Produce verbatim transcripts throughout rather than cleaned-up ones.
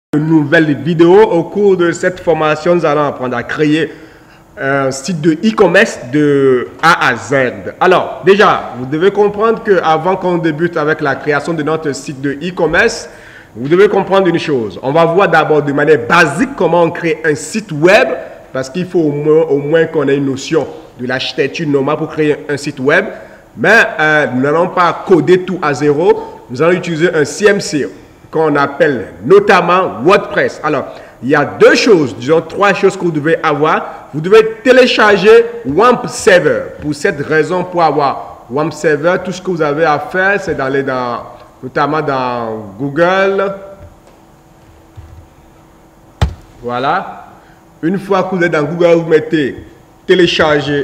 Une nouvelle vidéo. Au cours de cette formation, nous allons apprendre à créer un site de e-commerce de A à Z. Alors, déjà, vous devez comprendre qu'avant qu'on débute avec la création de notre site de e-commerce, vous devez comprendre une chose. On va voir d'abord de manière basique comment on crée un site web, parce qu'il faut au moins, au moins qu'on ait une notion de l'architecture normale pour créer un site web. Mais euh, nous n'allons pas coder tout à zéro. Nous allons utiliser un C M C qu'on appelle notamment WordPress. Alors, il y a deux choses, disons trois choses que vous devez avoir. Vous devez télécharger WAMP Server. Pour cette raison, pour avoir WAMP Server, tout ce que vous avez à faire, c'est d'aller dans, notamment dans Google. Voilà. Une fois que vous êtes dans Google, vous mettez télécharger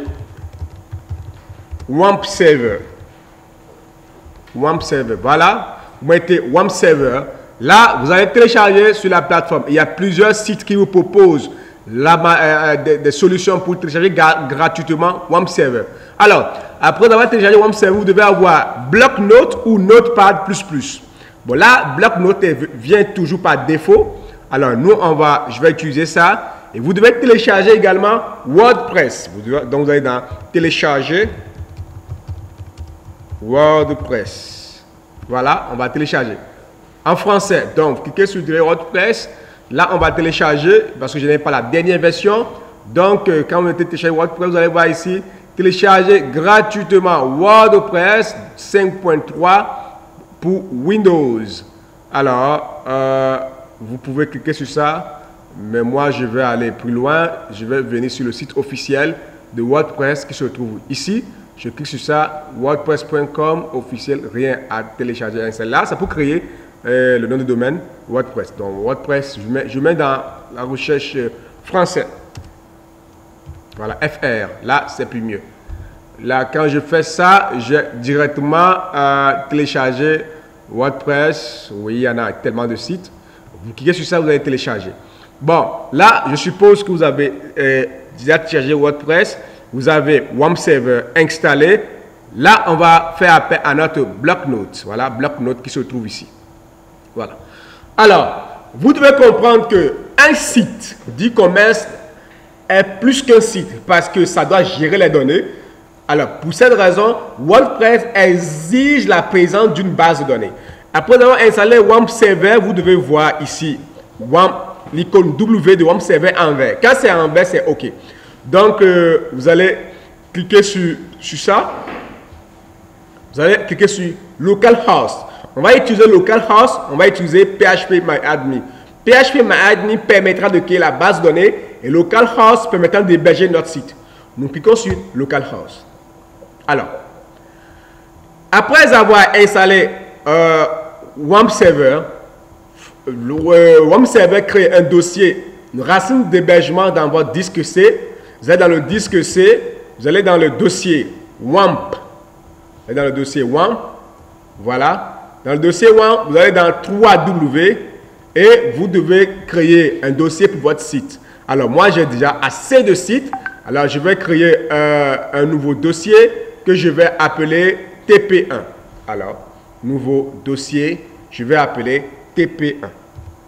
WAMP Server. WAMP Server. Voilà. Vous mettez WAMP Server. Là, vous allez télécharger sur la plateforme. Il y a plusieurs sites qui vous proposent la, euh, des, des solutions pour télécharger gratuitement WAMP Server. Alors, après avoir téléchargé WAMP Server, vous devez avoir Blocknote ou Notepad plus plus. Bon, là, Blocknote vient toujours par défaut. Alors, nous, on va, je vais utiliser ça. Et vous devez télécharger également WordPress. Vous devez, donc, vous allez dans télécharger WordPress. Voilà, on va télécharger. En français, donc, cliquez sur WordPress. Là, on va télécharger, parce que je n'ai pas la dernière version. Donc, euh, quand vous mettez télécharger WordPress, vous allez voir ici, télécharger gratuitement WordPress cinq point trois pour Windows. Alors, euh, vous pouvez cliquer sur ça, mais moi, je vais aller plus loin. Je vais venir sur le site officiel de WordPress qui se trouve ici. Je clique sur ça, wordpress point com, officiel, rien à télécharger. Là, c'est pour créer euh, le nom de domaine WordPress. Donc, WordPress, je mets, je mets dans la recherche euh, français. Voilà, F R. Là, c'est plus mieux. Là, quand je fais ça, j'ai directement euh, téléchargé WordPress. Oui, il y en a tellement de sites. Vous cliquez sur ça, vous allez télécharger. Bon, là, je suppose que vous avez euh, déjà téléchargé WordPress. Vous avez WAMP Server installé. Là, on va faire appel à notre Blocknote. Voilà, Blocknote qui se trouve ici. Voilà. Alors, vous devez comprendre qu'un site d'e-commerce est plus qu'un site parce que ça doit gérer les données. Alors, pour cette raison, WordPress exige la présence d'une base de données. Après avoir installé WAMP Server, vous devez voir ici l'icône W de WAMP Server en vert. Quand c'est en vert, c'est OK. Donc, euh, vous allez cliquer sur, sur ça. Vous allez cliquer sur Localhost. On va utiliser Localhost. On va utiliser P H P My Admin. P H P My Admin permettra de créer la base de données et Localhost permettra d'héberger notre site. Nous cliquons sur Localhost. Alors, après avoir installé euh, WAMP Server, le, euh, WAMP Server crée un dossier, une racine d'hébergement dans votre disque C. Vous allez dans le disque C, vous allez dans le dossier WAMP. Vous allez dans le dossier WAMP. Voilà. Dans le dossier WAMP, vous allez dans trois W et vous devez créer un dossier pour votre site. Alors, moi, j'ai déjà assez de sites. Alors, je vais créer euh, un nouveau dossier que je vais appeler T P un. Alors, nouveau dossier, je vais appeler T P un.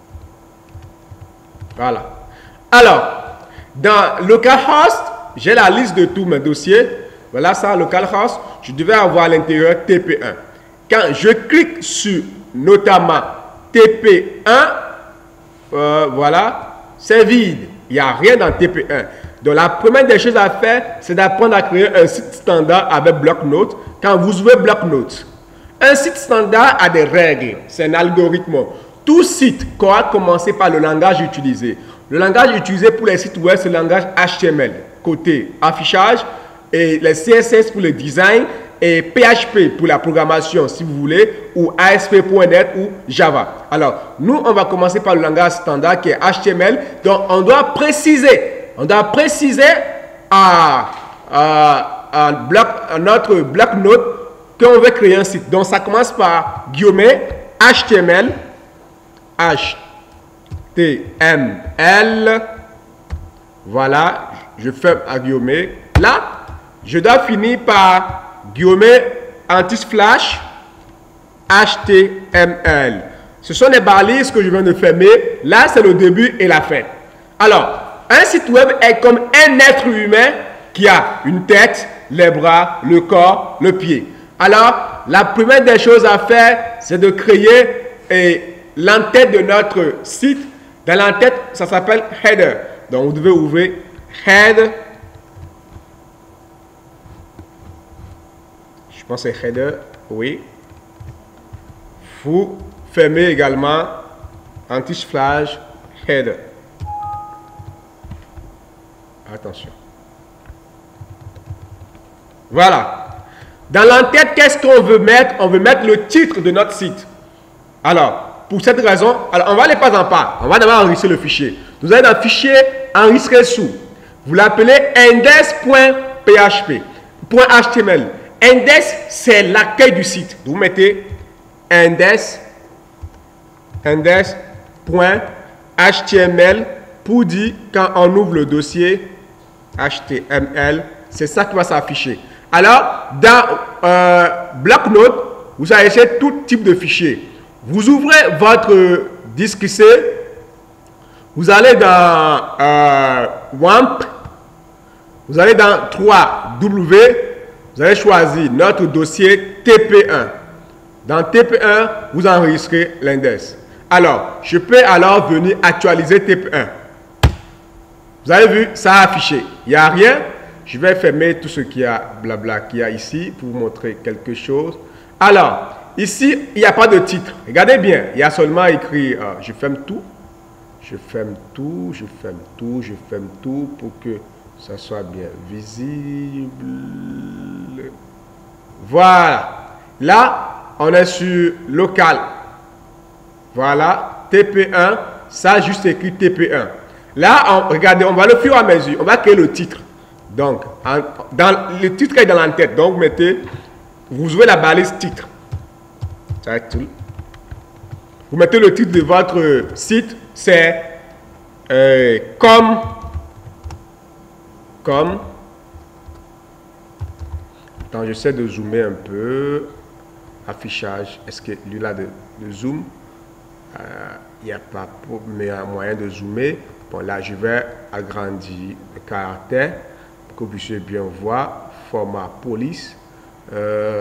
Voilà. Alors, dans Localhost, j'ai la liste de tous mes dossiers. Voilà ça, Localhost. Je devais avoir à l'intérieur T P un. Quand je clique sur notamment T P un, euh, voilà, c'est vide. Il n'y a rien dans T P un. Donc, la première des choses à faire, c'est d'apprendre à créer un site standard avec Blocknote. Quand vous ouvrez Blocknote, un site standard a des règles. C'est un algorithme. Tout site doit commencer par le langage utilisé. Le langage utilisé pour les sites web, c'est le langage H T M L, côté affichage, et les C S S pour le design, et P H P pour la programmation, si vous voulez, ou A S P point net ou Java. Alors, nous, on va commencer par le langage standard qui est H T M L. Donc, on doit préciser, on doit préciser à, à, à, bloc, à notre Blocknote qu'on veut créer un site. Donc, ça commence par guillemets H T M L, H T M L, voilà, je ferme à guillemets. Là, je dois finir par guillemets anti-slash H T M L. Ce sont les balises que je viens de fermer. Là, c'est le début et la fin. Alors, un site web est comme un être humain qui a une tête, les bras, le corps, le pied. Alors, la première des choses à faire, c'est de créer l'entête de notre site. Dans l'entête, ça s'appelle header. Donc, vous devez ouvrir head. Je pense que c'est header, oui. Vous fermez également anti-flash header. Attention. Voilà. Dans l'entête, qu'est-ce qu'on veut mettre? On veut mettre le titre de notre site. Alors, pour cette raison, alors on va aller pas en pas. On va d'abord enregistrer le fichier. Vous allez dans le fichier enregistrer sous. Vous l'appelez index point p h p, .h t m l. Index, c'est l'accueil du site. Vous mettez index, index point h t m l pour dire quand on ouvre le dossier H T M L, c'est ça qui va s'afficher. Alors, dans euh, bloc-notes, vous affichez tout type de fichier. Vous ouvrez votre disque C, vous allez dans euh, W A M P, vous allez dans trois W, vous allez choisir notre dossier T P un. Dans T P un, vous enregistrez l'index. Alors, je peux alors venir actualiser T P un. Vous avez vu, ça a affiché. Il n'y a rien. Je vais fermer tout ce qu'il y a, blabla, qu'il y a ici pour vous montrer quelque chose. Alors, ici, il n'y a pas de titre. Regardez bien, il y a seulement écrit, euh, je ferme tout. Je ferme tout, je ferme tout, je ferme tout pour que ça soit bien visible. Voilà. Là, on est sur local. Voilà, T P un, ça juste écrit T P un. Là, on, regardez, on va le fur et à mesure, on va créer le titre. Donc, en, dans, le titre est dans l'entête. Donc, vous mettez, vous ouvrez la balise titre. Ça va être tout. Vous mettez le titre de votre site, c'est euh, comme, comme. Attends, j'essaie de zoomer un peu. Affichage, est-ce que lui là de, de zoom? Il euh, n'y a pas un moyen de zoomer. Bon, là, je vais agrandir le caractère pour que vous puissiez bien voir. Format police. Euh,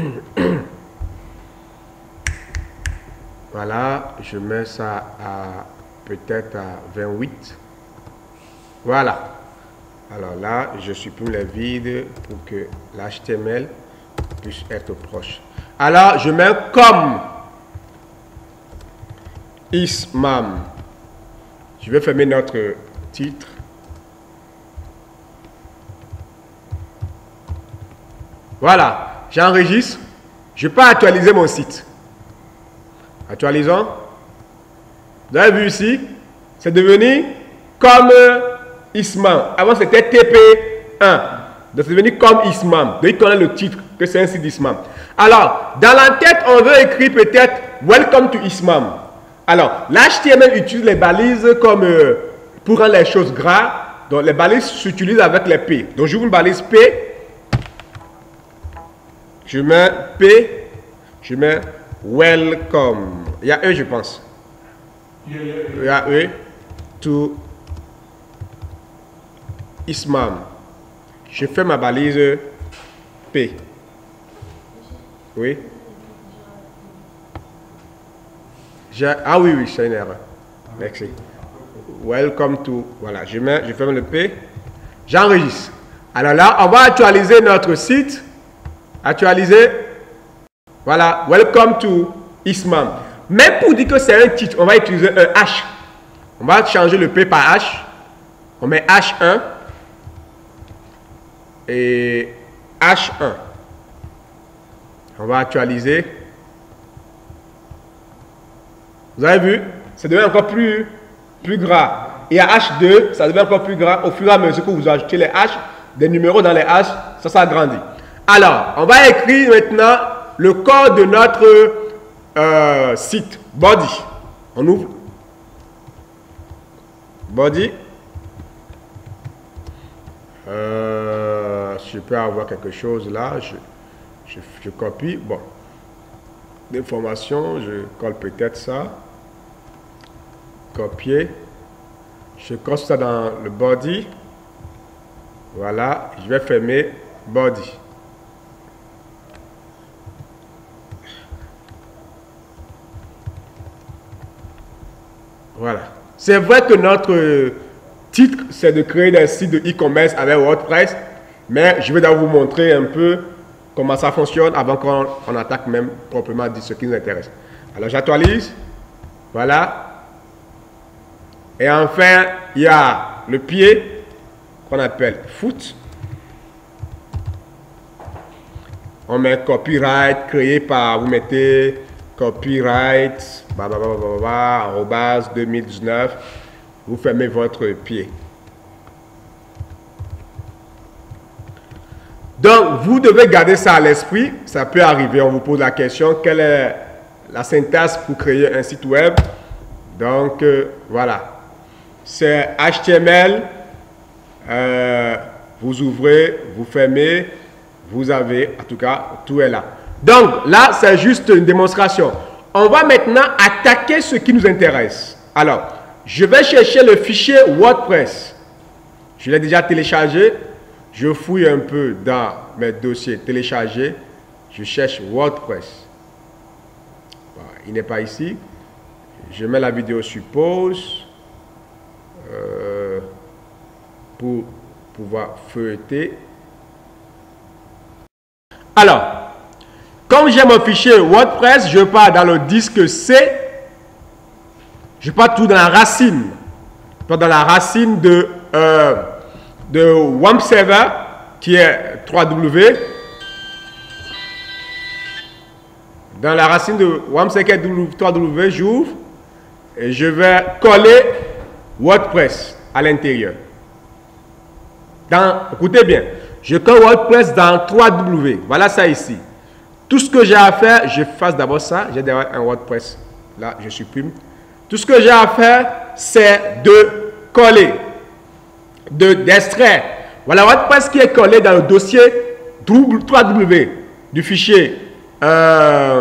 voilà, je mets ça à peut-être à vingt-huit. Voilà. Alors là, je supprime les vides pour que l'H T M L puisse être proche. Alors, je mets comme Ismam. Je vais fermer notre titre. Voilà, j'enregistre. Je peux actualiser mon site. Actualisons. Vous avez vu ici, c'est devenu comme Ismam. Avant, c'était T P un. Donc, c'est devenu comme Ismam. Donc, il connaît le titre, que c'est un site d'Ismam. Alors, dans l'entête, on veut écrire peut-être Welcome to Ismam. Alors, l'H T M L utilise les balises comme euh, pour rendre les choses gras. Donc, les balises s'utilisent avec les P. Donc, j'ouvre une balise P. Je mets P. Je mets Welcome. Il y a E, je pense. Il y a E. To Ismam. Je fais ma balise P. Oui. Ah oui, oui, c'est une erreur. Merci. Welcome to. Voilà, je, mets, je ferme le P. J'enregistre. Alors là, on va actualiser notre site. Actualiser. Voilà, Welcome to Ismam. Mais pour dire que c'est un titre, on va utiliser un H. On va changer le P par H. On met H un. Et H un. On va actualiser. Vous avez vu, ça devient encore plus, plus gras. Et à H deux, ça devient encore plus gras. Au fur et à mesure que vous ajoutez les H, des numéros dans les H, ça s'agrandit. Alors, on va écrire maintenant le code de notre euh, site. Body. On ouvre. Body. Euh, je peux avoir quelque chose là. Je, je, je copie. Bon. d'informations. Je colle peut-être ça. Copier. Je colle ça dans le body. Voilà. Je vais fermer body. Voilà. C'est vrai que notre titre, c'est de créer des sites de e-commerce avec WordPress, mais je vais d'abord vous montrer un peu comment ça fonctionne avant qu'on on attaque même proprement dit ce qui nous intéresse. Alors j'actualise. Voilà. Et enfin, il y a le pied qu'on appelle foot. On met copyright créé par, vous mettez copyright, arobase deux mille dix-neuf, vous fermez votre pied. Donc, vous devez garder ça à l'esprit. Ça peut arriver, on vous pose la question, quelle est la syntaxe pour créer un site web? Donc, euh, voilà. C'est H T M L, euh, vous ouvrez, vous fermez, vous avez, en tout cas, tout est là. Donc, là, c'est juste une démonstration. On va maintenant attaquer ce qui nous intéresse. Alors, je vais chercher le fichier WordPress. Je l'ai déjà téléchargé. Je fouille un peu dans mes dossiers téléchargés. Je cherche WordPress. Voilà, il n'est pas ici. Je mets la vidéo sur pause euh, pour pouvoir feuilleter. Alors, comme j'ai mon fichier WordPress, je pars dans le disque C. Je pars tout dans la racine. Je pars dans la racine de, euh, de W A M P Server qui est trois W. Dans la racine de W A M P Server qui est trois W, j'ouvre et je vais coller WordPress à l'intérieur. Écoutez bien, je colle WordPress dans trois W. Voilà ça ici. Tout ce que j'ai à faire, je fasse d'abord ça. J'ai d'abord un WordPress. Là, je supprime. Tout ce que j'ai à faire, c'est de coller, de d'extraire. Voilà WordPress qui est collé dans le dossier trois W du fichier, euh,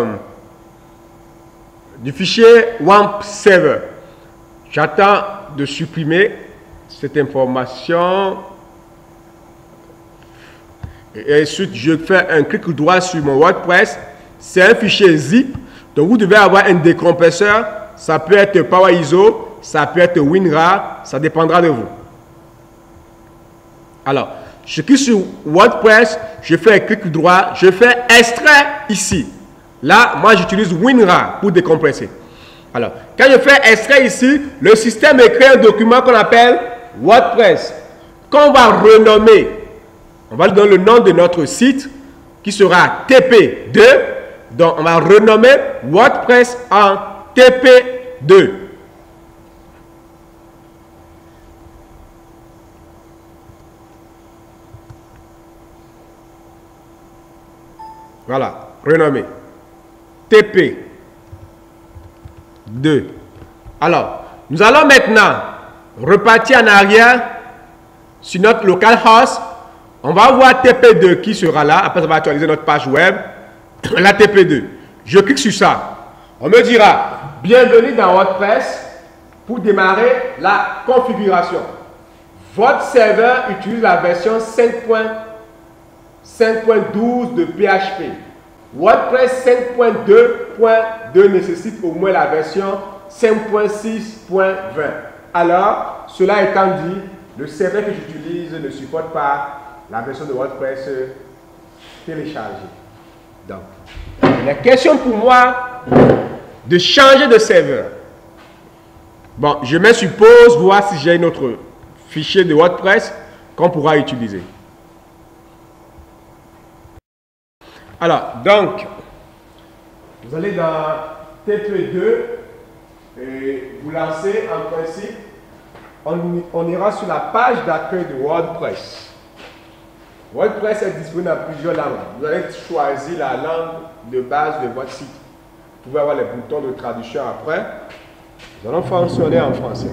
du fichier W A M P Server. J'attends de supprimer cette information. Et ensuite, je fais un clic droit sur mon WordPress. C'est un fichier zip. Donc, vous devez avoir un décompresseur. Ça peut être PowerISO, ça peut être WinRAR. Ça dépendra de vous. Alors, je clique sur WordPress. Je fais un clic droit. Je fais extrait ici. Là, moi, j'utilise WinRAR pour décompresser. Alors, quand je fais extrait ici, le système crée un document qu'on appelle WordPress, qu'on va renommer. On va lui donner le nom de notre site qui sera T P deux. Donc, on va renommer WordPress en T P deux. Voilà, renommer T P deux. Alors, nous allons maintenant repartir en arrière sur notre localhost. On va voir T P deux qui sera là. Après, on va actualiser notre page web. La T P deux. Je clique sur ça. On me dira, bienvenue dans WordPress pour démarrer la configuration. Votre serveur utilise la version cinq point douze de P H P. WordPress cinq point deux point deux nécessite au moins la version cinq point six point vingt. Alors, cela étant dit, le serveur que j'utilise ne supporte pas la version de WordPress téléchargée. Donc, la question pour moi de changer de serveur. Bon, je mets sur pause, voir si j'ai un autre fichier de WordPress qu'on pourra utiliser. Alors, donc, vous allez dans T P deux et vous lancez en principe, on, on ira sur la page d'accueil de WordPress. WordPress est disponible dans plusieurs langues. Vous allez choisir la langue de base de votre site. Vous pouvez avoir les boutons de traduction après. Nous allons fonctionner en français.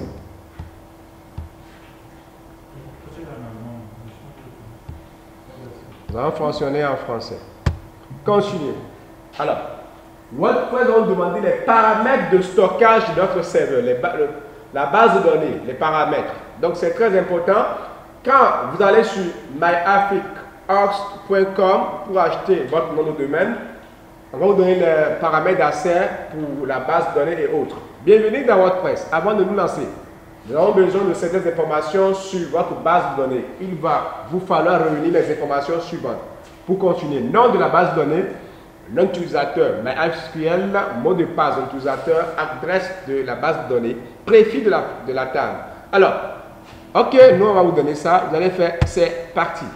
Nous allons fonctionner en français. Continuez. Alors, WordPress va nous demander les paramètres de stockage de notre serveur, les ba le, la base de données, les paramètres. Donc c'est très important. Quand vous allez sur my afric org point com pour acheter votre nom de domaine, on va vous donner les paramètres d'accès pour la base de données et autres. Bienvenue dans WordPress. Avant de nous lancer, nous avons besoin de certaines informations sur votre base de données. Il va vous falloir réunir les informations suivantes. Pour continuer, nom de la base de données, nom d'utilisateur, MySQL, mot de passe de l'utilisateur, adresse de la base de données, préfixe de la, de la table. Alors, ok, nous on va vous donner ça. Vous allez faire c'est parti.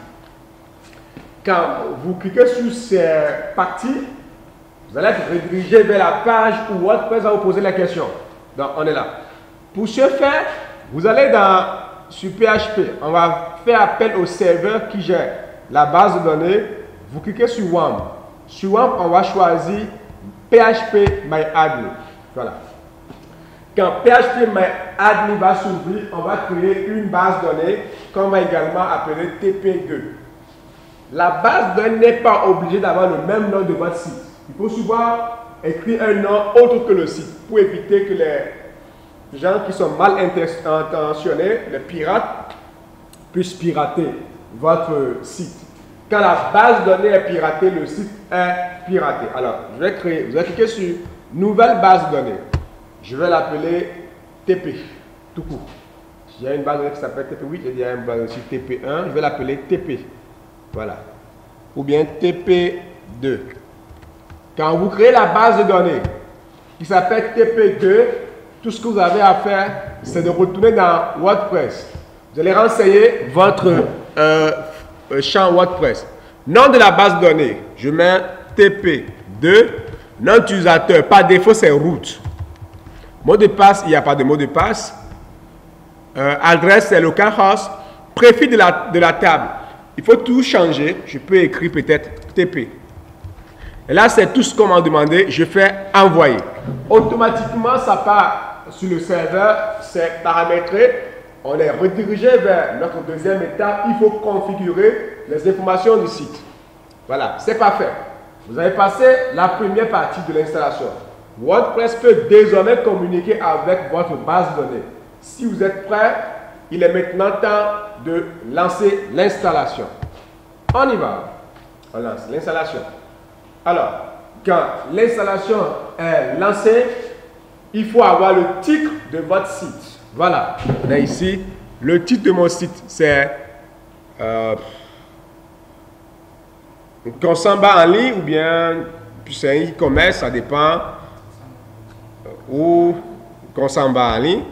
Quand vous cliquez sur ces parties, vous allez être redirigé vers la page où WordPress va vous poser la question. Donc, on est là. Pour ce faire, vous allez dans sur P H P. On va faire appel au serveur qui gère la base de données. Vous cliquez sur W A M. Sur W A M, on va choisir P H P MyAdmin. Voilà. Quand P H P MyAdmin va s'ouvrir, on va créer une base de données qu'on va également appeler T P deux. La base de données n'est pas obligée d'avoir le même nom de votre site. Il faut souvent écrire un nom autre que le site pour éviter que les gens qui sont mal intentionnés, les pirates, puissent pirater votre site. Quand la base de données est piratée, le site est piraté. Alors, je vais créer, vous allez cliquer sur Nouvelle base de données. Je vais l'appeler T P, tout court. Il y a une base de données qui s'appelle T P huit, il y a une base aussi T P un, je vais l'appeler T P. Voilà. Ou bien T P deux. Quand vous créez la base de données qui s'appelle T P deux, tout ce que vous avez à faire, c'est de retourner dans WordPress. Vous allez renseigner votre euh, champ WordPress. Nom de la base de données, je mets T P deux. Nom d'utilisateur, par défaut, c'est root. Mot de passe, il n'y a pas de mot de passe. Euh, adresse, c'est localhost. Préfixe de la, de la table. Il faut tout changer. Je peux écrire peut-être T P. Et là, c'est tout ce qu'on m'a demandé. Je fais envoyer. Automatiquement, ça part sur le serveur. C'est paramétré. On est redirigé vers notre deuxième étape. Il faut configurer les informations du site. Voilà, c'est parfait. Vous avez passé la première partie de l'installation. WordPress peut désormais communiquer avec votre base de données. Si vous êtes prêt, il est maintenant temps de lancer l'installation. On y va. On lance l'installation. Alors, quand l'installation est lancée, il faut avoir le titre de votre site. Voilà. On a ici le titre de mon site. C'est euh, Consamba en ligne ou bien c'est un e-commerce, ça dépend. Ou Consamba en ligne.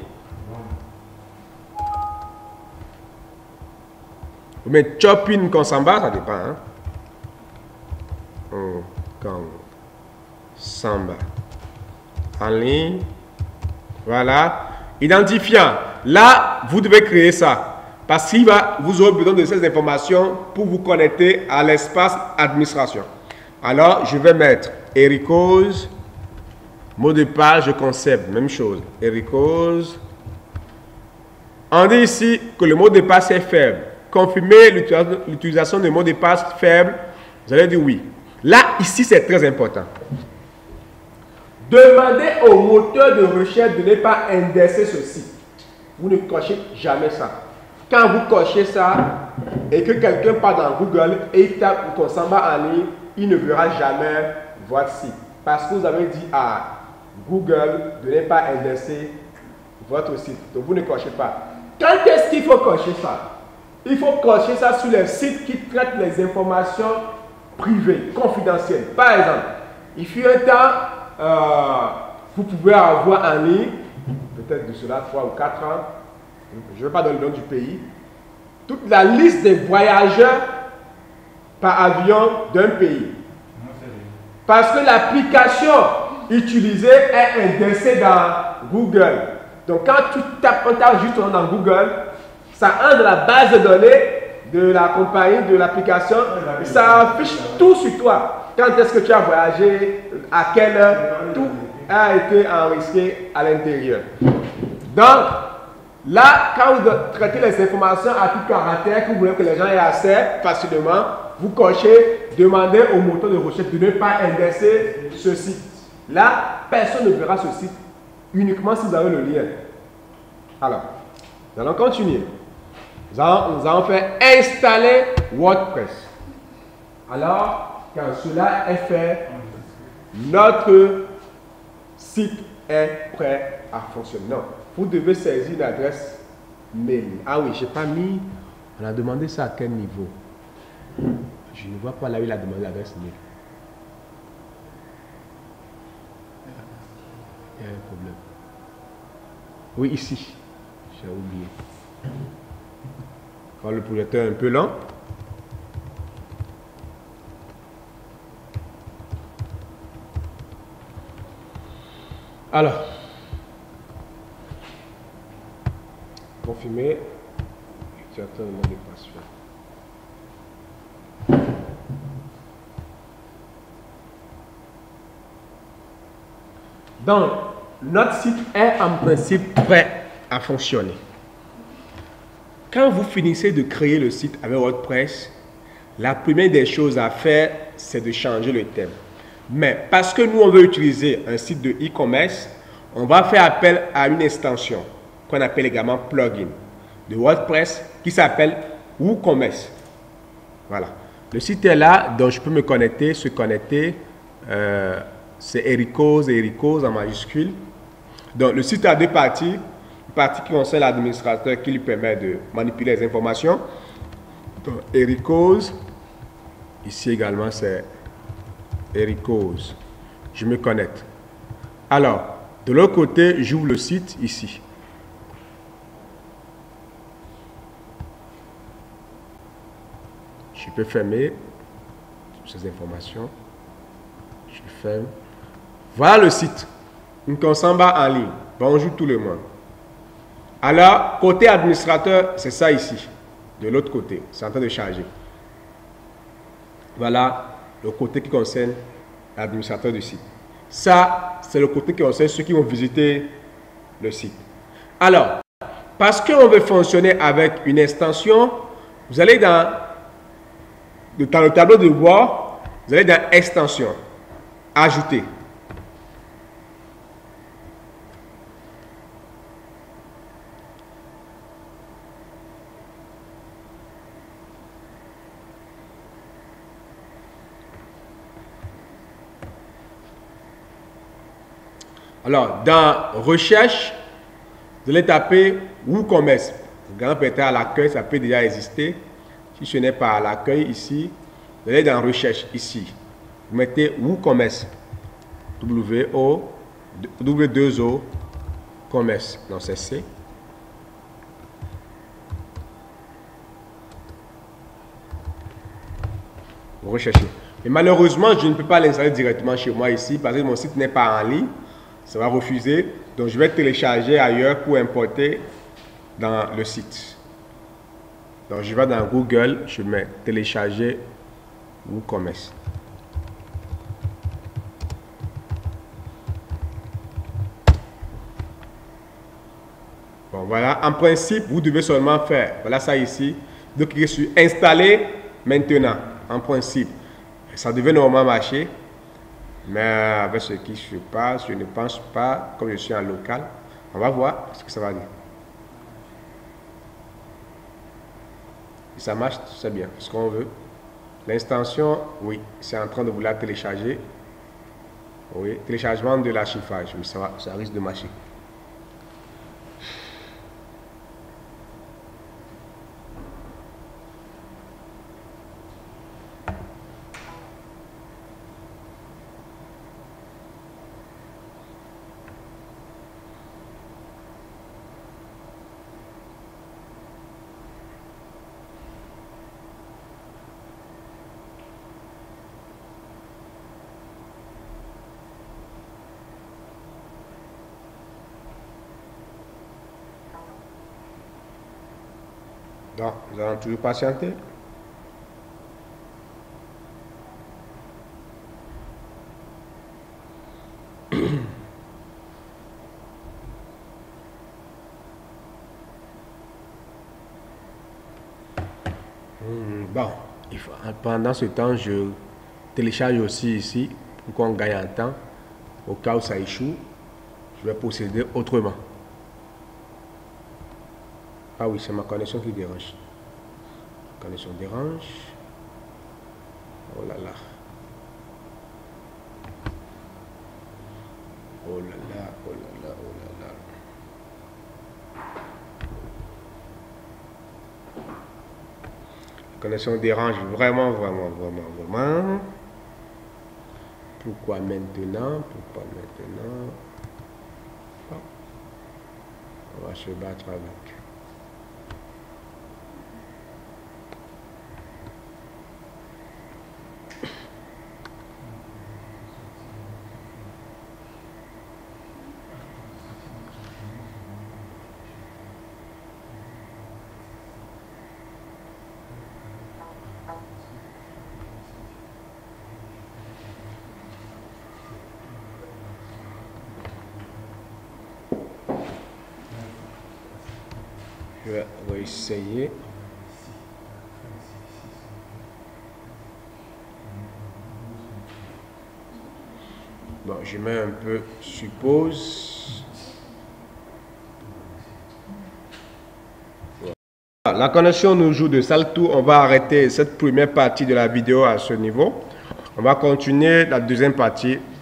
Ou bien Shopping Consamba, ça dépend. Hein? Oh, Consamba en ligne. Voilà. Identifiant. Là, vous devez créer ça. Parce qu'il va vous aurez besoin de ces informations pour vous connecter à l'espace administration. Alors, je vais mettre Ericose, mot de passe, je concept, même chose. Ericose. On dit ici que le mot de passe est faible. Confirmer l'utilisation de mot de passe faible. Vous allez dire oui. Là, ici, c'est très important. Demandez au moteur de recherche de ne pas indexer ce site. Vous ne cochez jamais ça. Quand vous cochez ça et que quelqu'un part dans Google et il tape Consamba en ligne, il ne verra jamais votre site. Parce que vous avez dit à Google de ne pas indexer votre site. Donc vous ne cochez pas. Quand est-ce qu'il faut cocher ça? Il faut cocher ça sur les sites qui traitent les informations privées, confidentielles. Par exemple, il fut un temps, euh, vous pouvez avoir en ligne, peut-être de cela trois ou quatre ans, je ne vais pas donner le nom du pays, toute la liste des voyageurs par avion d'un pays. Parce que l'application utilisée est indexée dans Google. Donc quand tu tapes, on tape juste dans Google, ça entre dans la base de données de la compagnie, de l'application, ça affiche tout sur toi. Quand est-ce que tu as voyagé, à quelle heure, tout a été enregistré à l'intérieur. Donc, là, quand vous traitez les informations à tout caractère, que vous voulez que les gens aient accès facilement, vous cochez, demandez au moteur de recherche de ne pas indexer ce site. Là, personne ne verra ce site uniquement si vous avez le lien. Alors, nous allons continuer. Nous allons, nous allons faire installer WordPress. Alors, quand cela est fait, notre site est prêt à fonctionner. Non, vous devez saisir une adresse mail. Ah oui, je n'ai pas mis. On a demandé ça à quel niveau? Je ne vois pas là où il a demandé l'adresse mail. Il y a un problème. Oui, ici. J'ai oublié. Quand le projecteur est un peu lent. Alors, confirmer. Utilisateur de mot de passe. Donc, notre site est en principe prêt à fonctionner. Quand vous finissez de créer le site avec WordPress, la première des choses à faire, c'est de changer le thème. Mais parce que nous, on veut utiliser un site de e-commerce, on va faire appel à une extension qu'on appelle également plugin de WordPress qui s'appelle WooCommerce. Voilà. Le site est là, donc je peux me connecter, se connecter. Euh, c'est Ericose et Ericose en majuscule. Donc le site a deux parties. Une partie qui concerne l'administrateur qui lui permet de manipuler les informations. Donc Ericose. Ici également c'est Ericose. Je me connecte. Alors, de l'autre côté, j'ouvre le site ici. Je peux fermer ces informations. Je ferme. Voilà le site. Nkonsamba en ligne. Bonjour tout le monde. Alors, côté administrateur, c'est ça ici. De l'autre côté, c'est en train de charger. Voilà le côté qui concerne l'administrateur du site. Ça, c'est le côté qui concerne ceux qui vont visiter le site. Alors, parce qu'on veut fonctionner avec une extension, vous allez dans, dans le tableau de bord, vous allez dans extension, ajouter. Alors, dans recherche, vous allez taper WooCommerce. Grand peut-être à l'accueil, ça peut déjà exister. Si ce n'est pas à l'accueil ici, vous allez dans recherche ici. Vous mettez WooCommerce. W O W deux O commerce. Non, c'est C. Vous recherchez. Et malheureusement, je ne peux pas l'installer directement chez moi ici parce que mon site n'est pas en ligne. Ça va refuser. Donc, je vais télécharger ailleurs pour importer dans le site. Donc, je vais dans Google, je mets télécharger WooCommerce. Bon, voilà. En principe, vous devez seulement faire, voilà ça ici. Donc, cliquez sur installer maintenant. En principe, ça devait normalement marcher. Mais avec ce qui se passe, je ne pense pas, comme je suis en local, on va voir ce que ça va dire. Si ça marche, c'est bien, ce qu'on veut. L'extension, oui, c'est en train de vouloir télécharger. Oui, téléchargement de l'archivage, mais ça, va, ça risque de marcher. Donc, nous allons toujours patienter. Bon, il faut, pendant ce temps, je télécharge aussi ici pour qu'on gagne en temps. Au cas où ça échoue, je vais procéder autrement. Ah oui, c'est ma connexion qui dérange. La connexion dérange. Oh là là. Oh là là, oh là là, oh là là. La connexion dérange vraiment, vraiment, vraiment, vraiment. Pourquoi maintenant? Pourquoi maintenant? Oh. On va se battre avec. Je vais réessayer. Bon, je mets un peu suppose. Voilà. La connexion nous joue de sale tour. On va arrêter cette première partie de la vidéo à ce niveau. On va continuer la deuxième partie